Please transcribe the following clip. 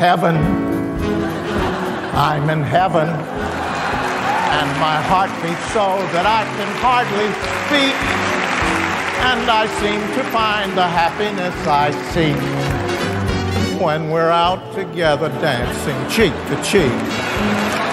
heaven. I'm in heaven. And my heart beats so that I can hardly speak. And I seem to find the happiness I seek when we're out together dancing cheek to cheek.